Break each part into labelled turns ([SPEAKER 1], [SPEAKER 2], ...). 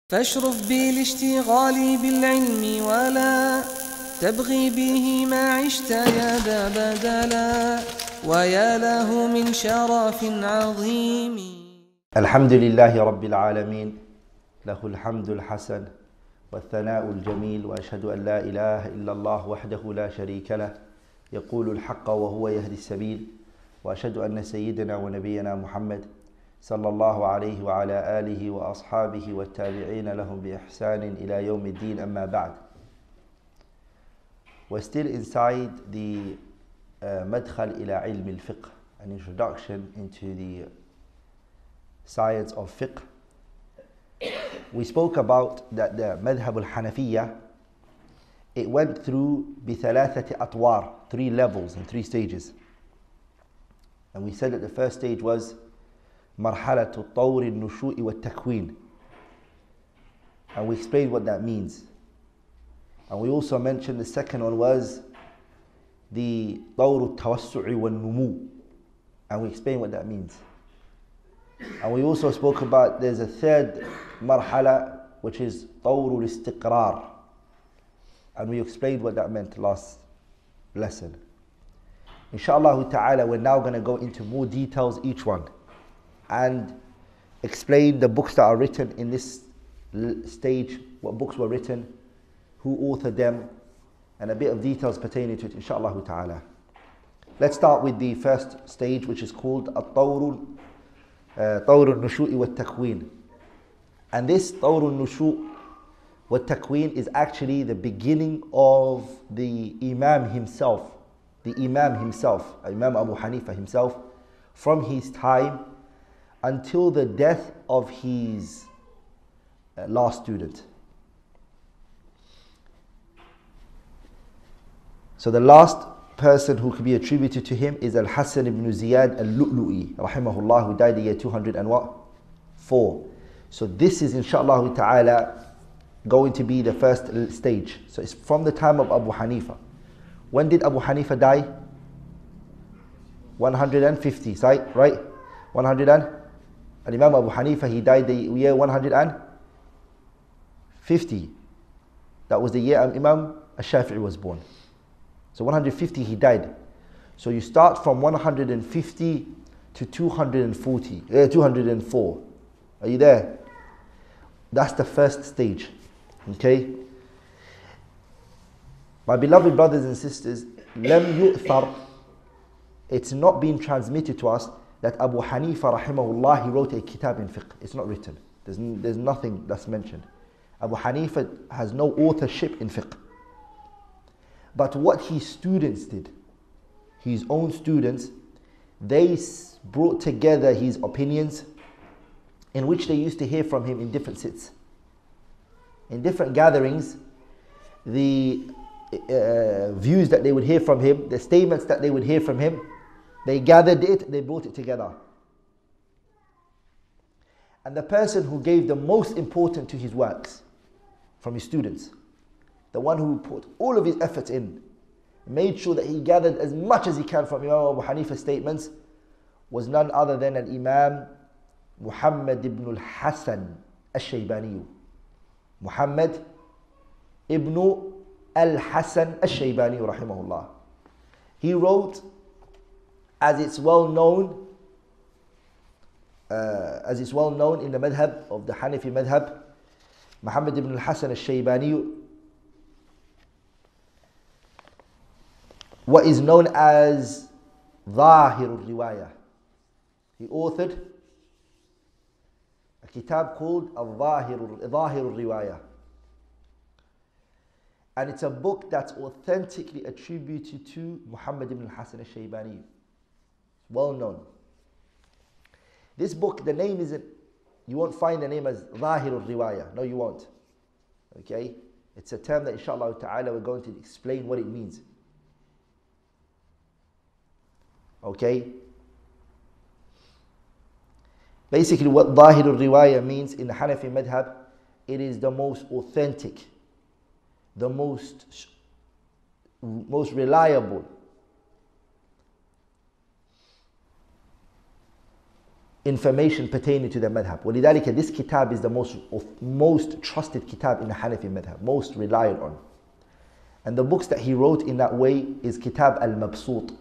[SPEAKER 1] فاشرف بالاشتغال بالعلم ولا تبغي به ما عشت يا ذا بدلا ويا له من شرف عظيم.
[SPEAKER 2] الحمد لله رب العالمين، له الحمد الحسن والثناء الجميل، وأشهد أن لا إله إلا الله وحده لا شريك له يقول الحق وهو يهدي السبيل، وأشهد أن سيدنا ونبينا محمد صلى الله عليه وعلى آله وأصحابه والتابعين لهم بإحسان إلى يوم الدين. أما بعد. We're still inside the مدخل إلى علم الفقه, an introduction into the science of fiqh. We spoke about that the madhab al-Hanafiyya, it went through بثلاثة أطوار, 3 levels and 3 stages. And we said that the first stage was مرحلة الطور النشوء والتكوين, and we explained what that means. And we also mentioned the second one was the طور التوسع والنمو, and we explained what that means. And we also spoke about there's a third marhala which is طور الاستقرار, and we explained what that meant last lesson. Inshallah ta'ala, we're now going to go into more details each one and explain the books that are written in this stage, what books were written, who authored them, and a bit of details pertaining to it, inshallah ta'ala. Let's start with the first stage, which is called طور النشوء والتكوين. And this طور النشوء والتكوين is actually the beginning of the Imam himself, Imam Abu Hanifa himself, from his time until the death of his last student. So the last person who could be attributed to him is Al-Hasan ibn Ziyad al-Lu'lu'i, rahimahullah, who died the year 204. So this is inshallah ta'ala going to be the first stage. So it's from the time of Abu Hanifa. When did Abu Hanifa die? 150, right? 100 and Imam Abu Hanifa, he died the year 150. That was the year Imam Al-Shafi'i was born. So 150 he died. So you start from 150 to 204. Are you there? That's the first stage. Okay? My beloved brothers and sisters, لم يؤثر, it's not been transmitted to us that Abu Hanifa rahimahullah, he wrote a kitab in fiqh. It's not written. There's nothing that's mentioned. Abu Hanifa has no authorship in fiqh. But what his students did, his own students, they brought together his opinions, in which they used to hear from him in different sits. In different gatherings, the views that they would hear from him, the statements that they would hear from him, they gathered it, they brought it together. And the person who gave the most importance to his works from his students, the one who put all of his efforts in, made sure that he gathered as much as he can from Imam Abu Hanifa's statements, was none other than Imam Muhammad ibn al-Hasan al-Shaybani. Muhammad ibn al-Hasan al-Shaybani rahimahullah. He wrote, as it's well known in the madhab of the Hanafi madhab, Muhammad ibn al-Hasan al-Shaybani, what is known as ظاهر الرواية. He authored a kitab called ظاهر الرواية. And it's a book that's authentically attributed to Muhammad ibn al-Hasan al-Shaybani. Well known. This book, the name isn't, you won't find the name as ظاهر الرواية. No, you won't. Okay? It's a term that inshallah ta'ala we're going to explain what it means. Okay? Basically what ظاهر الرواية means in the Hanafi madhab, it is the most authentic, the most reliable information pertaining to the madhab. ولذلك this kitab is the most trusted kitab in the Hanafi madhab, most relied on. And the books that he wrote in that way is Kitab al-Mabsut.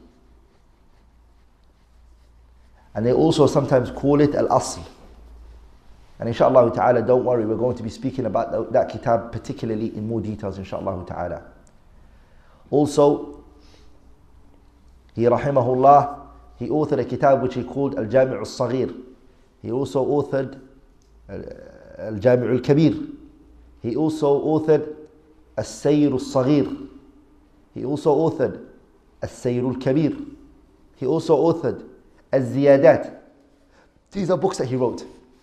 [SPEAKER 2] And they also sometimes call it al-Asl. And inshallah ta'ala, don't worry, we're going to be speaking about that kitab particularly in more details inshallah ta'ala. Also, he rahimahullah, he authored a kitab which he called Al-Jami' al-Saghir. He also authored Al-Jami' al-Kabir. He also authored Al-Sayr al-Saghir. He also authored Al-Sayr al-Kabir. He also authored Al-Ziyadat. These are books that he wrote.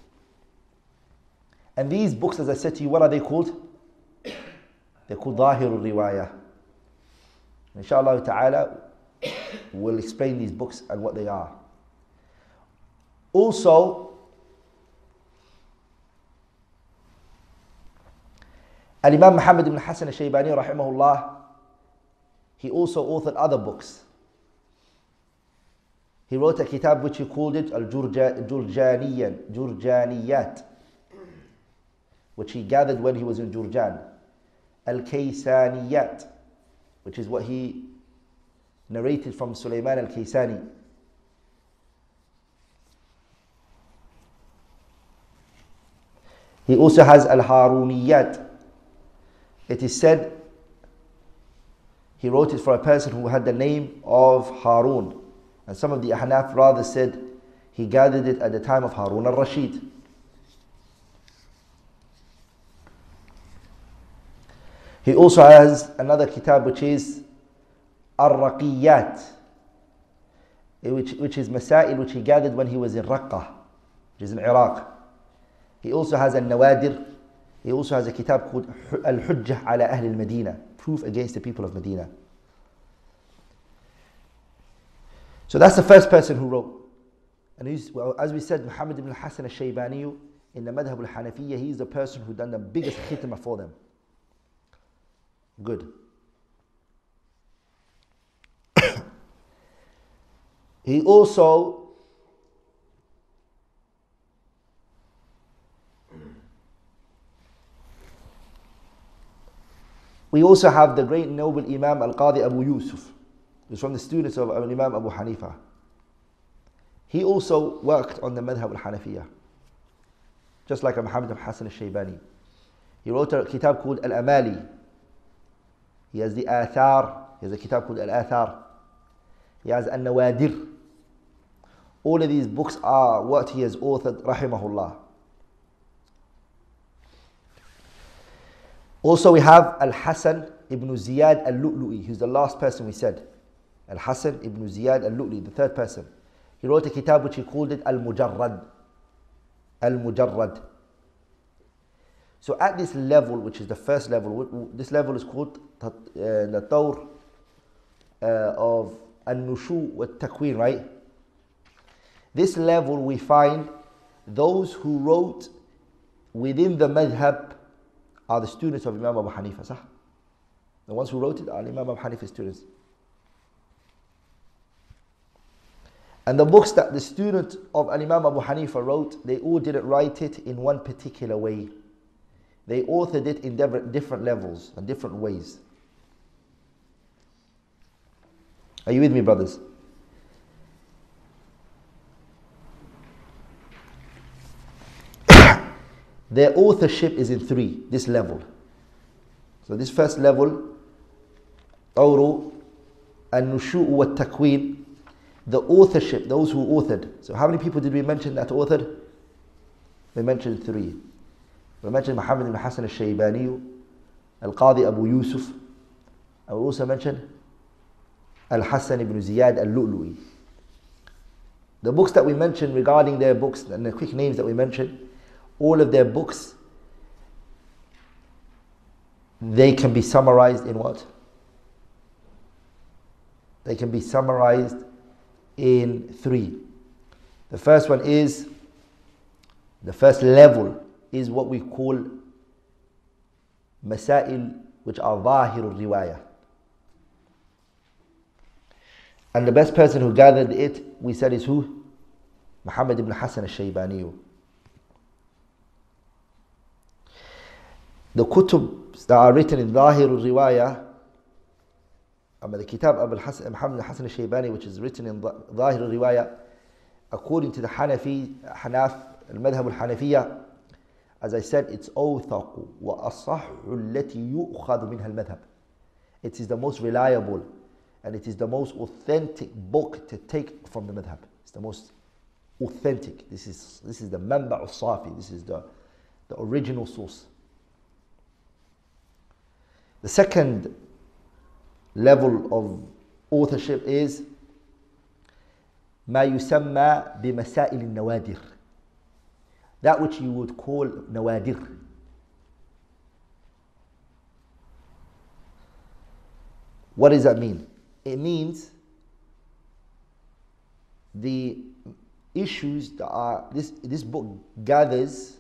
[SPEAKER 2] And these books, as I said to you, what are they called? They're called Zahir al-Riwayah. Inshallah ta'ala, we'll explain these books and what they are. Also, Al-Imam Muhammad ibn Hassan al-Shaybani rahimahullah, he also authored other books. He wrote a kitab which he called it Jurjaniyat, which he gathered when he was in Jurjan. Al-Kaysaniyat, which is what he narrated from Sulaiman al-Kaysani. He also has Al-Haruniyat. It is said he wrote it for a person who had the name of Harun. And some of the Ahnaf rather said he gathered it at the time of Harun al-Rashid. He also has another kitab which is Ar-Raqiyat, which is Masail which he gathered when he was in Raqqa, which is in Iraq. He also has Al-Nawadir. He also has a kitab called Al-Hujjah ala Ahl al-Madina, proof against the people of Medina. So that's the first person who wrote. And as we said, Muhammad ibn Hassan al-Shaybani in the Madhab al-Hanafiyyah, he's the person who done the biggest khitmah for them. Good. He also we also have the great noble Imam Al-Qadi Abu Yusuf. He's from the students of Imam Abu Hanifa. He also worked on the Madhab al-Hanafiyyah, just like Muhammad ibn Hassan al-Shaybani. He wrote a kitab called Al-Amali. He has the Athar. He has a kitab called Al-Athar. He has Al-Nawadir. All of these books are what he has authored, rahimahullah. Also we have Al-Hasan ibn Ziyad al-Lu'lu'i, who's the last person we said. Al-Hasan ibn Ziyad al-Lu'lu'i, the third person. He wrote a kitab which he called it Al-Mujarrad. Al-Mujarrad. So at this level, which is the first level, this level is called the Tawr of Al-Nushu wa Takween, right? This level we find those who wrote within the madhab are the students of Imam Abu Hanifa, sah? The ones who wrote it are Imam Abu Hanifa's students. And the books that the students of Imam Abu Hanifa wrote, they all didn't write it in one particular way. They authored it in different levels and different ways. Are you with me, brothers? Their authorship is in three, this level. So this first level, Tawru, An-Nushu' wa Takween, the authorship, those who authored. So how many people did we mention that authored? We mentioned three. We mentioned Muhammad ibn Hassan al-Shaybani, Al-Qadi Abu Yusuf, and we also mentioned Al-Hasan ibn Ziyad al-Lu'lu'i. The books that we mentioned regarding their books and the quick names that we mentioned, all of their books, they can be summarized in what? They can be summarized in three. The first one is, the first level is what we call Masail, which are Zahir al-Riwayah. And the best person who gathered it, we said, is who? Muhammad ibn Hassan al-Shaybani. The kutub that are written in Zahir al-Riwayah, the kitab Muhammad ibn Hassan al-Shaybani, which is written in Zahir al-Riwayah, according to the al-Madhab al-Hanafiyya, as I said, it's أوثق وأصح التي يؤخذ منها المذهب. It is the most reliable and it is the most authentic book to take from the madhab. It's the most authentic. This is the manba' al-safi. This is the original source. The second level of authorship is ما يسمى بمسائل النوادر. That which you would call nawadir. What does that mean? It means the issues that are, this book gathers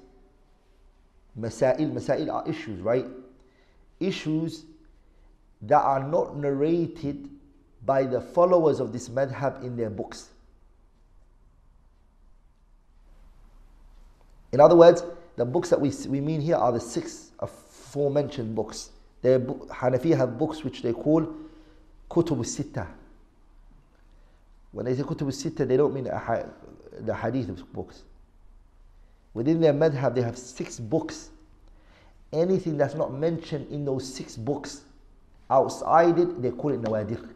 [SPEAKER 2] masail are issues, right? Issues that are not narrated by the followers of this madhab in their books. In other words, the books that we mean here are the 6 aforementioned books. Hanafi have books which they call Kutub al-Sittah. When they say Kutub al-Sittah, they don't mean the hadith books. Within their madhab, they have 6 books. Anything that's not mentioned in those 6 books, outside it, they call it nawadir.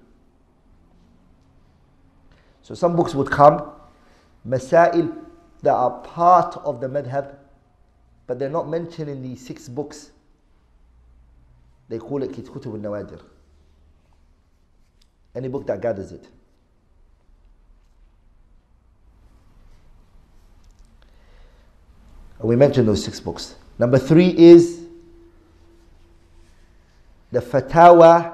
[SPEAKER 2] So some books would come, masail that are part of the madhab, but they're not mentioned in these 6 books. They call it Kutub al-Nawadir. Any book that gathers it. We mentioned those 6 books. Number 3 is the fatawa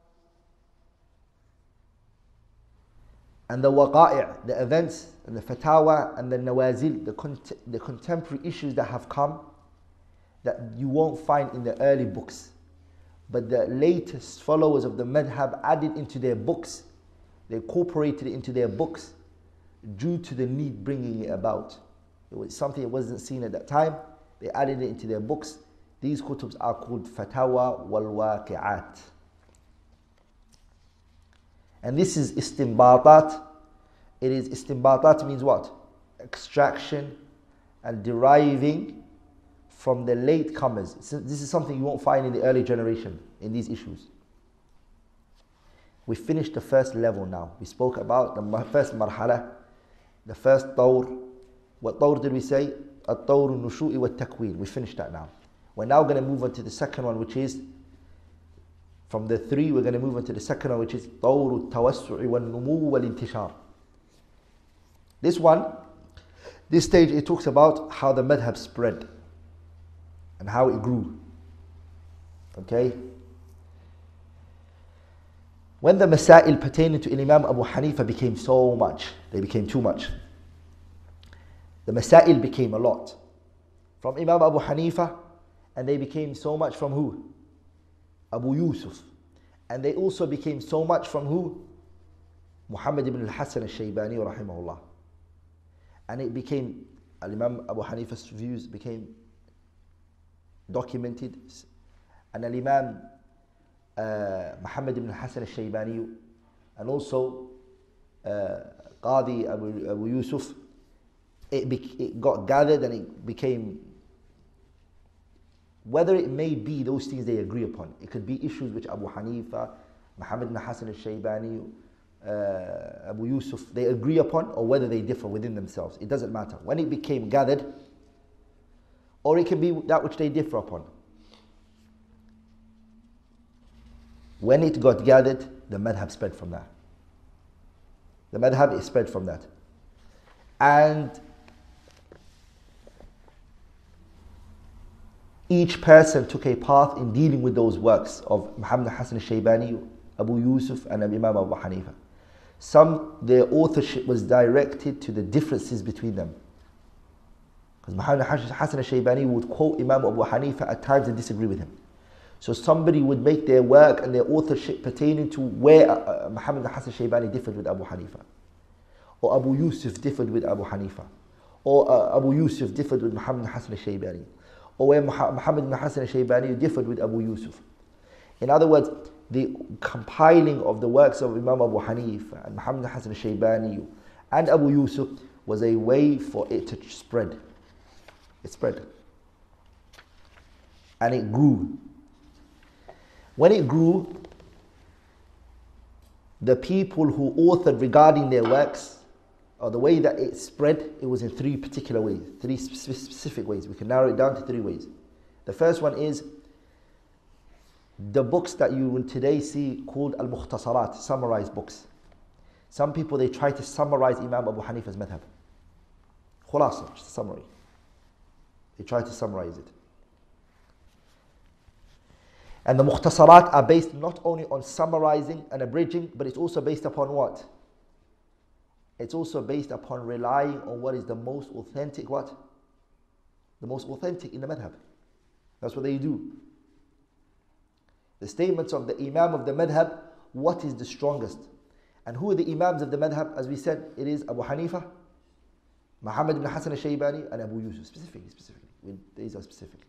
[SPEAKER 2] and the waqa'i', the events and the fatawa and the nawazil, the contemporary issues that have come that you won't find in the early books, but the latest followers of the madhab added into their books. They incorporated it into their books due to the need bringing it about. It was something that wasn't seen at that time. They added it into their books. These kutubs are called fatawa wal waqi'at. And this is istinbatat. It is istinbatat means what? Extraction and deriving from the late comers. This is something you won't find in the early generation in these issues. We finished the first level now. We spoke about the first marhala, the first tawr. What tawr did we say? At-tawr al-nushu'i wa-takween. We finished that now. We're now going to move on to the second one, which is from the 3, we're going to move on to the second one, which is tawr al-tawassu'i wal-numu wal-intishar. This one, this stage, it talks about how the madhab spread and how it grew. Okay? When the masail pertaining to Imam Abu Hanifa became so much, they became too much. The masail became a lot. From Imam Abu Hanifa, and they became so much from who? Abu Yusuf. And they also became so much from who? Muhammad ibn al-Hassan al-Shaybani rahimahullah. And it became, Imam Abu Hanifa's views became documented. And Imam Muhammad ibn al-Hassan al-Shaybani and also Qadi Abu Yusuf, it got gathered and it became, whether it may be those things they agree upon. It could be issues which Abu Hanifa, Muhammad ibn Hassan al-Shaybani, Abu Yusuf, they agree upon, or whether they differ within themselves. It doesn't matter. When it became gathered, or it can be that which they differ upon. When it got gathered, the madhab spread from that. The madhab is spread from that. And each person took a path in dealing with those works of Muhammad Hassan al-Shaybani, Abu Yusuf and Imam Abu Hanifa. Some, their authorship was directed to the differences between them. Because Muhammad Hassan al-Shaybani would quote Imam Abu Hanifa at times and disagree with him. So somebody would make their work and their authorship pertaining to where Muhammad Hassan al-Shaybani differed with Abu Hanifa. or Abu Yusuf differed with Abu Hanifa, or Abu Yusuf differed with Muhammad ibn Hassan al-Shaybani, or where Muhammad ibn Hassan al-Shaybani differed with Abu Yusuf. In other words, the compiling of the works of Imam Abu Hanifa and Muhammad ibn Hassan al-Shaybani and Abu Yusuf was a way for it to spread. It spread. And it grew. When it grew, the people who authored regarding their works, or the way that it spread, it was in three particular ways, three specific ways. We can narrow it down to three ways. The first one is the books that you will today see called al-mukhtasarat, summarized books. Some people, they try to summarize Imam Abu Hanifa's madhab. Khulasa, just a summary. They try to summarize it. And the mukhtasarat are based not only on summarizing and abridging, but it's also based upon what? It's also based upon relying on what is the most authentic what? The most authentic in the madhab. That's what they do. The statements of the Imam of the madhab, what is the strongest? And who are the Imams of the madhab? As we said, it is Abu Hanifa, Muhammad ibn Hassan al-Shaybani, and Abu Yusuf, specifically. These are specific.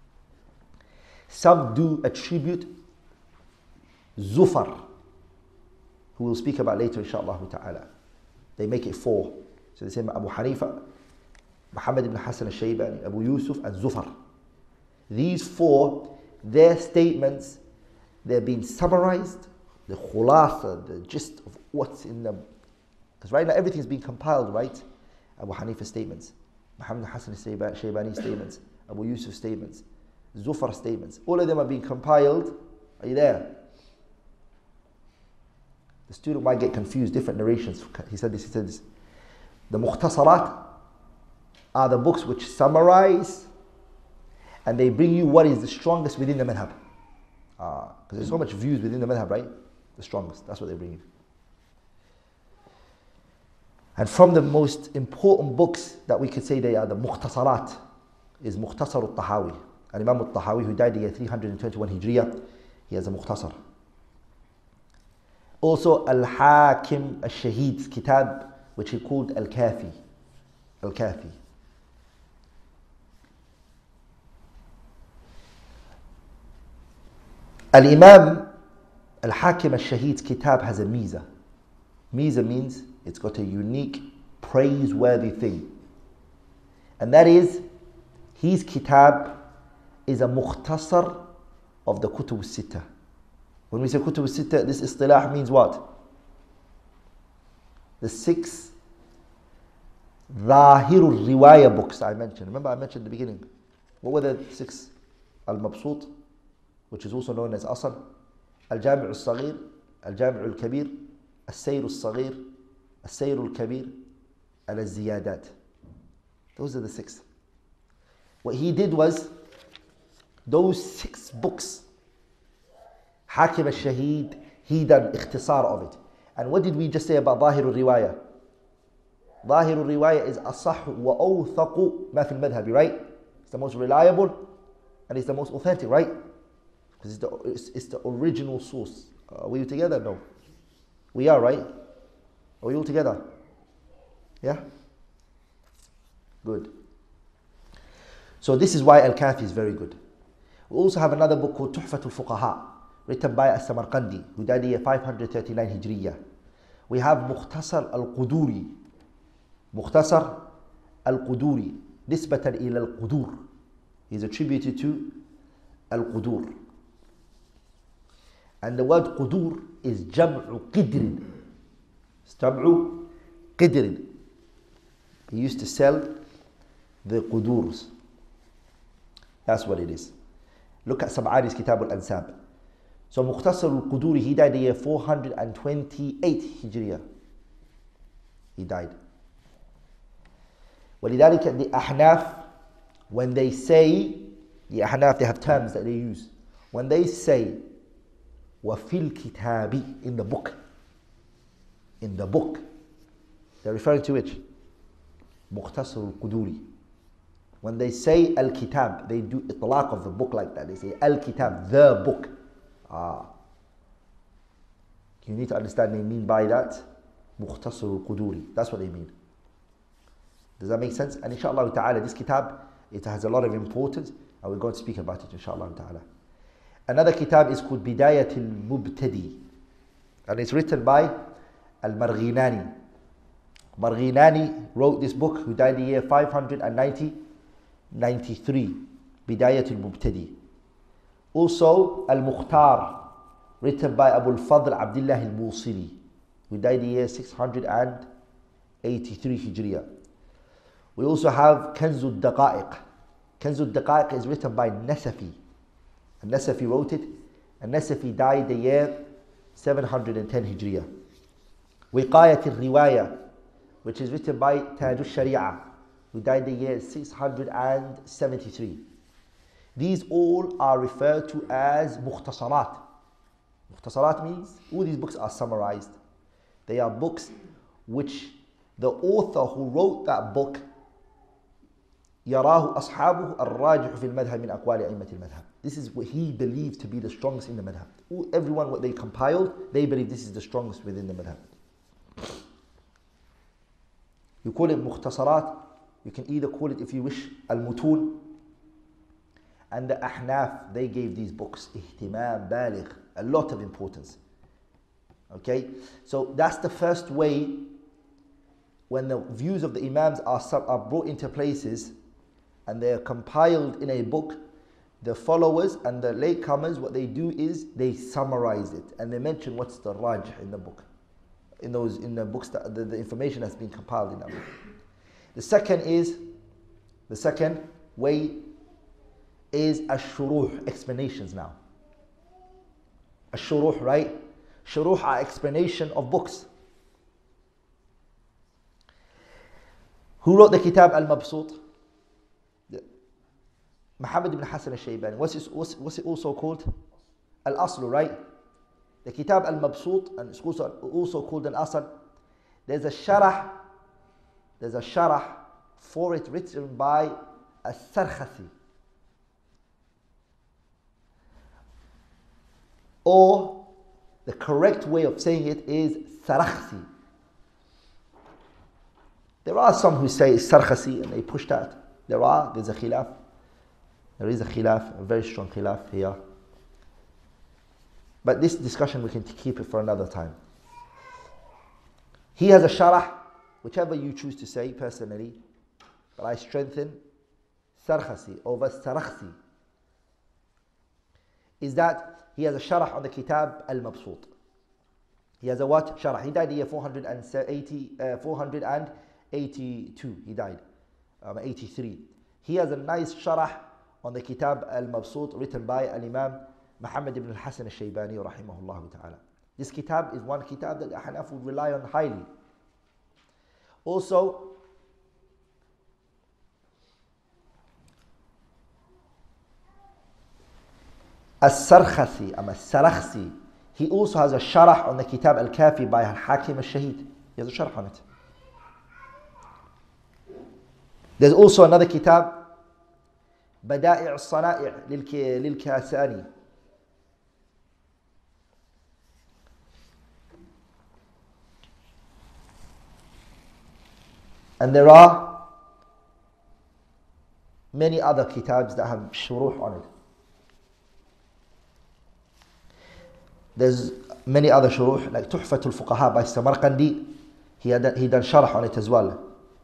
[SPEAKER 2] Some do attribute Zufar, who we'll speak about later, inshaAllah ta'ala. They make it four. So they say Abu Hanifa, Muhammad ibn Hassan al-Shaybani, Abu Yusuf, and Zufar. These four, their statements, they're being summarized, the khulasa, the gist of what's in them. Because right now everything's being compiled, right? Abu Hanifa statements, Muhammad Hassan al-Shaybani statements, Abu Yusuf statements, Zufar statements. All of them are being compiled. Are you there? The student might get confused, different narrations. He said this, he said this. The mukhtasarat are the books which summarize and they bring you what is the strongest within the madhab. Because there's so much views within the madhab, right? The strongest, that's what they bring you. And from the most important books that we could say they are the mukhtasarat is Mukhtasar al-Tahawi. And Imam al-Tahawi, who died in the year 321 Hijriya, he has a mukhtasar. Also Al-Hakim al-Shahid's kitab, which he called Al-Kafi. Al-Kafi. Al-Imam Al-Hakim al-Shahid's kitab has a miza. Miza means it's got a unique, praiseworthy thing. And that is, his kitab is a mukhtasar of the Kutub al-Sittah. When we say Kutub al-Sittah, this istilah means what? The 6 Zahirul Riwayah books I mentioned. Remember I mentioned at the beginning. What were the 6? Al-Mabsut, which is also known as Asl, Al-Jami' al-Saghir, Al-Jami' al-Kabir, Al-Sayr al-Saghir, Al-Sayr al-Kabir, and Al-Ziyadat. Those are the 6. What he did was, those 6 books, Hakim al-Shahid, he done ikhtisar of it. And what did we just say about Zahir al-Riwayah? Zahir al-Riwayah is asah wa awthaqu ma fi al-madhhabi, right? It's the most reliable and it's the most authentic, right? Because it's the original source. Are we together? No. We are, right? Are we all together? Yeah? Good. So this is why Al-Kafi is very good. We also have another book called Tuhfatul Fuqaha, written by As-Samarqandi, who died in the year 539 Hijriya. We have Mukhtasar Al-Quduri. Mukhtasar Al-Quduri, nisbatan ila Al-Qudur. He's attributed to Al-Qudur. And the word Qudur is Jam'u Qidrin. Jam'u Qidrin. He used to sell the Qudurs. That's what it is. Look at Sab'ani's Kitab al-Ansab. So Mukhtasar al-Quduri, he died in the year 428 Hijriya. He died. ولذلك the Ahnaf, when they say, the Ahnaf, they have terms that they use. When they say, وَفِي الْكِتَابِ, in the book, they're referring to which? Mukhtasar al-Quduri. When they say Al-Kitab, they do itlaq of the book like that. They say Al-Kitab, the book. You need to understand what they mean by that. مختصر القدوري. That's what they mean. Does that make sense? And inshallah ta'ala, this kitab, it has a lot of importance, and we're going to speak about it inshallah ta'ala. Another kitab is called Bidayat al-Mubtadi, and it's written by Al-Marghinani. Marghinani wrote this book, who died in the year 593, Bidayat al-Mubtadi. Also, Al-Mukhtar, written by Abu al-Fadl Abdullah al-Musili, who died in the year 683 Hijriya. We also have Kanz al-Daqa'iq. Kanz al-Daqa'iq is written by Nasafi. And Nasafi wrote it, and Nasafi died the year 710 Hijriya. Wiqayat al-Riwaya, which is written by Taj al-Sharia, who died the year 673. These all are referred to as mukhtasarat. Mukhtasarat means all these books are summarized. They are books which the author who wrote that book يراه أصحابه الراجح في المذهب من أقوال أئمة المذهب. This is what he believed to be the strongest in the madhab. Everyone what they compiled, they believe this is the strongest within the madhab. You call it mukhtasarat. You can either call it, if you wish, al-mutun. And the ahnaf, they gave these books ihtimam baligh, a lot of importance. Okay, so that's the first way. When the views of the imams are brought into places and they are compiled in a book, the followers and the latecomers, what they do is they summarize it and they mention what's the rajh in the book, in the books that the information that's been compiled in that book. The second way is ash-shuruh, explanations now. Ash-shuruh, right? Shuruh are explanation of books. Who wrote the kitab al-Mabsut? Muhammad ibn Hassan al-Shaybani. What's it also called? Al-Aslu, right? The kitab al-Mabsut, and it's also called al-Asl. There's a sharah for it written by al-Sarkhasi. Or the correct way of saying it is Sarakhsi. There are some who say Sarkhasi and they push that. There's a khilaf. There is a khilaf, a very strong khilaf here. But this discussion we can keep it for another time. He has a sharah, whichever you choose to say personally, but I strengthen Sarkhasi over Sarakhsi. Is that he has a sharah on the kitab al-Mabsut. He has a what? Sharah. He died in the year 482. He died. 83. He has a nice sharah on the kitab al-Mabsut written by al-Imam Muhammad ibn al-Hassan al-Shaybani rahimahullah ta'ala. This kitab is one kitab that the Hanaf would rely on highly. Also, As-Sarakhsi, he also has a sharah on the kitab al-Kafi by al-Hakim al-Shahid. He has a sharah on it. There's also another kitab, Bada'i' al-Sana'i' lil-Kasani. And there are many other kitabs that have shuruh on it. There's many other shuruh, like Tuhfatul Fuqaha by Samarqandi. He done sharh on it as well.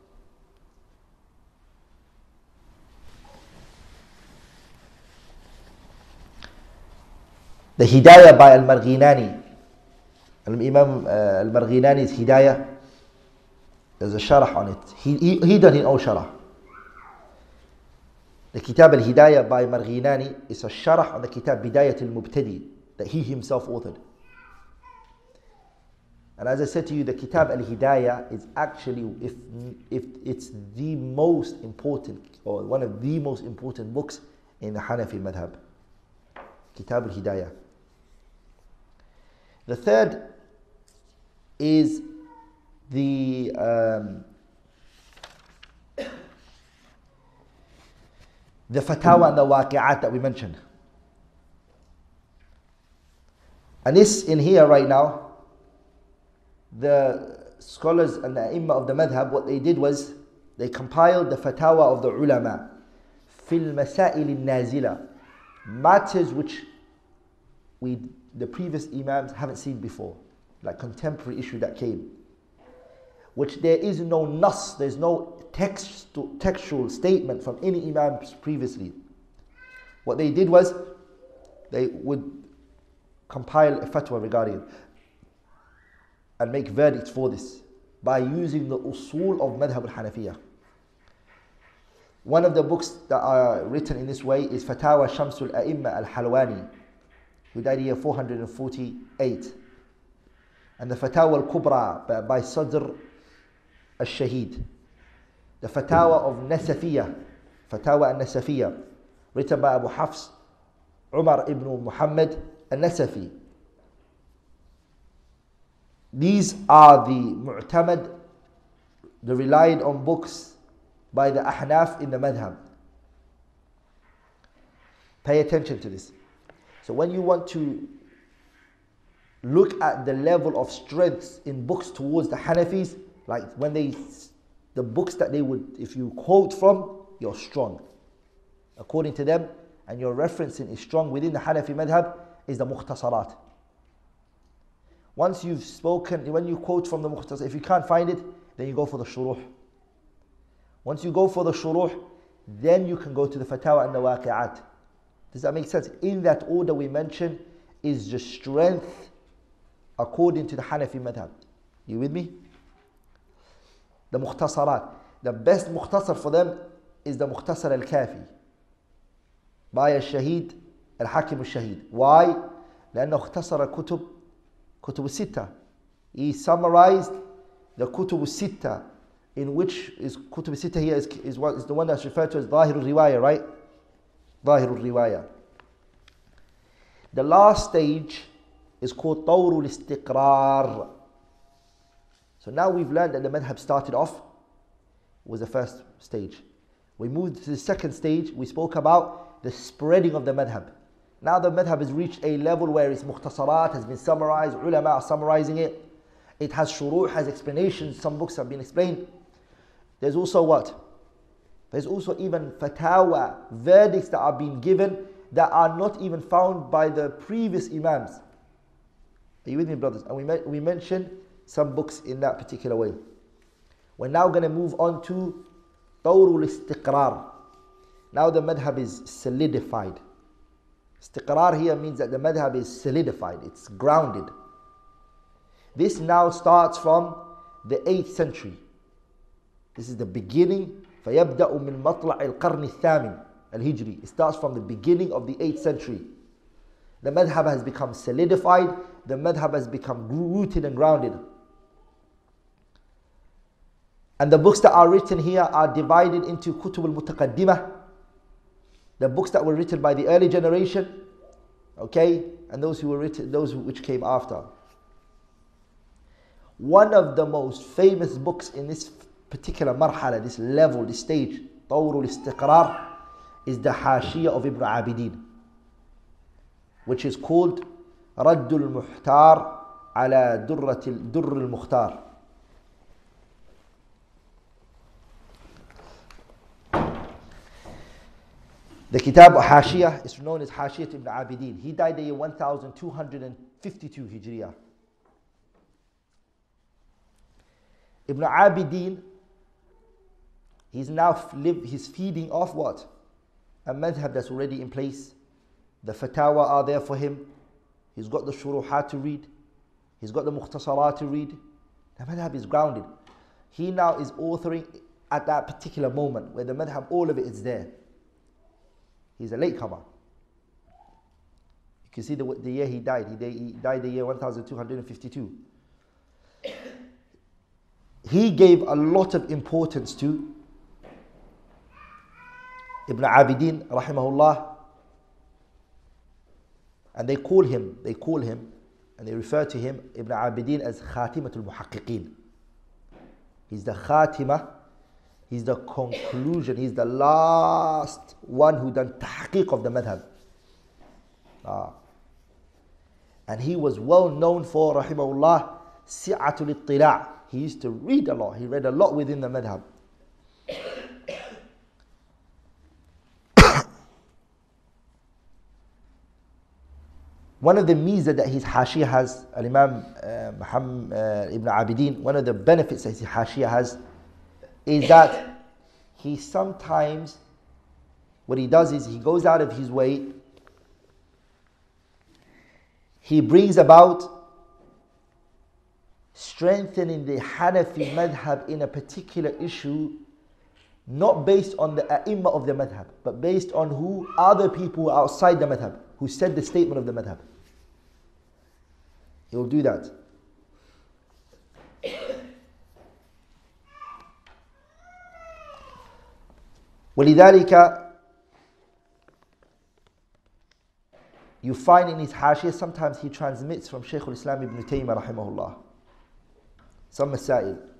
[SPEAKER 2] The Hidayah by Al-Marghinani. Imam Al-Marghinani's Hidayah. There's a sharh on it. He done his own sharh. The Kitab Al-Hidayah by Marghinani is a sharh on the Kitab Bidayat Al-Mubtadi that he himself authored. And as I said to you, the Kitab Al-Hidayah is actually, if it's the most important, or one of the most important books in the Hanafi madhab. Kitab Al-Hidayah. The third is the fatawa and the waqi'at that we mentioned. And this in here right now, the scholars and the Imam of the madhab, what they did was they compiled the fatwa of the ulama fil masail al-nazila, matters which the previous imams haven't seen before, like contemporary issue that came, which there is no nas, there's no textual statement from any imams previously. What they did was they would compile a fatwa regarding it and make verdicts for this by using the usul of madhab al-Hanafiyah. One of the books that are written in this way is Fatawa Shamsul A'imma al-Halwani, who died year 448, and the Fatawa al-Kubra by Sadr al-Shahid, the Fatawa of Nasafiyah, Fatawa al-Nasafiyah, written by Abu Hafs Umar ibn Muhammad al-Nasafi. These are the mu'tamad, the relied on books by the Ahnaf in the madhab. Pay attention to this. So when you want to look at the level of strength in books towards the Hanafis, like when the books that they would, if you quote from, you're strong according to them, and your referencing is strong within the Hanafi madhab, is the mukhtasarat. Once you've spoken, when you quote from the mukhtasar, if you can't find it, then you go for the shuruh. Once you go for the shuruh, then you can go to the fatawa and the waqi'at. Does that make sense? In that order we mentioned is just strength according to the Hanafi madhab. You with me? The mukhtasarat. The best mukhtasar for them is the mukhtasar al-kafi by al-Shahid, al-Hakim al-Shahid. Why? لأنه اختصر كتب الستة. He summarized the كتب الستة, in which is كتب الستة here is the one that's referred to as ظاهر الرواية, right? ظاهر الرواية. The last stage is called طور الاستقرار. So now we've learned that the madhab started off was the first stage. We moved to the second stage. We spoke about the spreading of the madhab. Now the madhab has reached a level where its mukhtasarat has been summarized, ulama are summarizing it. It has shuruh, has explanations, some books have been explained. There's also what? There's also even fatawa, verdicts that are being given that are not even found by the previous imams. Are you with me, brothers? And we mentioned some books in that particular way. We're now going to move on to Tawrul Istiqrar. Now the madhab is solidified. Istiqrar here means that the madhab is solidified, it's grounded. This now starts from the 8th century. This is the beginning. فَيَبْدَأُ مِنْ مَطْلَعِ الْقَرْنِ الثَّامِنِ الْهِجْرِ. It starts from the beginning of the 8th century. The madhab has become solidified. The madhab has become rooted and grounded. And the books that are written here are divided into kutub al-mutaqaddimah, the books that were written by the early generation, okay, and those who were written, those which came after. One of the most famous books in this particular marhala, this level, this stage, Tawrul Istiqrar, is the Hashiyah of Ibn Abidin, which is called Raddul Muhtar ala Durrul Mukhtar. The Kitab Hashiyah is known as Hashiyat Ibn Abidin. He died the year 1252 Hijriya. Ibn Abidin, he's feeding off what? A madhab that's already in place. The fatawa are there for him. He's got the shuruhat to read. He's got the mukhtasarat to read. The madhab is grounded. He now is authoring at that particular moment where the madhab, all of it is there. He's a latecomer. You can see the year he died. He died the year 1252. He gave a lot of importance to Ibn Abidin, rahimahullah. And they call him, and they refer to him, Ibn Abidin, as Khatimatul Muhaqqiqeen. He's the Khatimah. He's the conclusion. He's the last one who done tahqiq of the madhab. And he was well known for, rahimahullah, si'atul ittila'. he used to read a lot. He read a lot within the madhab. One of the mizah that his hashiyah has, Imam Muhammad ibn Abidin, one of the benefits that his hashiyah has is that he sometimes, what he does is he goes out of his way, he brings about strengthening the Hanafi madhab in a particular issue, not based on the a'imma of the madhab, but based on who other people outside the madhab, who said the statement of the madhab. He will do that. ولذلك you find in his hashiyah sometimes he transmits from Shaykh al-Islam ibn Taymiyyah rahimahullah some masail.